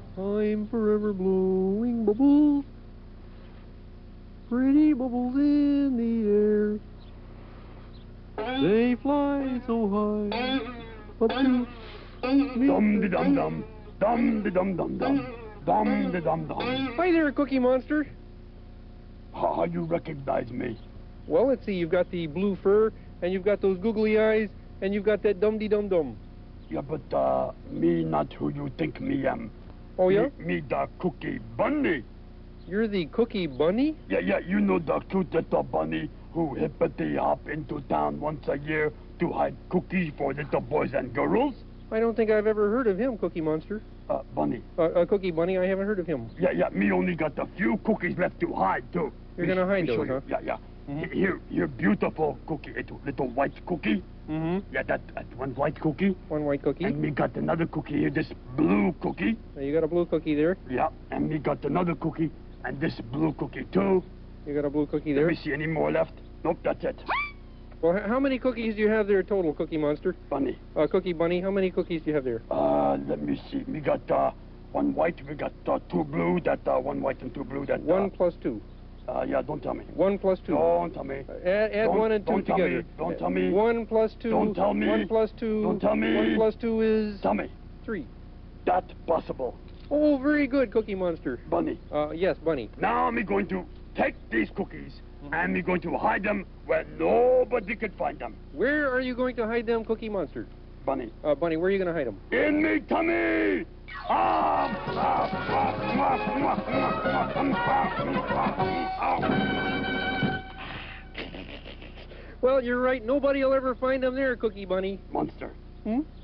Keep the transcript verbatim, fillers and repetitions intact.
I'm forever blowing bubbles, pretty bubbles in the air. They fly so high, up to Dum de dum dum, dum de dum dum dum, dum de dum dum. Hi there, Cookie Monster. How, how you recognize me? Well, let's see. You've got the blue fur, and you've got those googly eyes, and you've got that dum-de-dum-dum. Yeah, but uh, me not who you think me am. Oh, yeah? Me, me the Cookie Bunny. You're the Cookie Bunny? Yeah, yeah, you know the cute little bunny who hippity hop into town once a year to hide cookies for little boys and girls? I don't think I've ever heard of him, Cookie Monster. Uh, Bunny. Uh, uh, Cookie Bunny, I haven't heard of him. Yeah, yeah, me only got a few cookies left to hide, too. You're Me- gonna hide me show those, you. huh? Yeah, yeah. Mhm. Here, here, beautiful cookie, little, little white cookie. Mm-hmm. Yeah, that, that one white cookie. One white cookie. And me got another cookie here, this blue cookie. Now, you got a blue cookie there. Yeah, and me got another cookie, and this blue cookie, too. You got a blue cookie Let there. me see any more left. Nope, that's it. Well, h- how many cookies do you have there total, Cookie Monster? Bunny. Uh, Cookie Bunny, how many cookies do you have there? Uh, let me see. We got uh, one white, we got uh, two blue, that uh, one white and two blue, that... One Uh, plus two. uh, yeah, don't tell me. One plus two. Don't tell me. Uh, add add Don't- one and two don't tell together. me. Don't tell me. One plus two. Don't tell me. One plus two. Don't tell me. One plus two is Tell me. three. That's possible. Oh, very good, Cookie Monster. Bunny. Uh, yes, Bunny. Now I'm going to take these cookies, Mm-hmm. and I'm going to hide them where nobody can find them. Where are you going to hide them, Cookie Monster? Bunny. Uh, Bunny, where are you going to hide them? In me tummy! Ah! Ah! Ah! Mwah, mwah, mwah, mwah, mwah, mwah, mwah. Well, you're right. Nobody will ever find them there, Cookie Bunny. Monster. Hmm?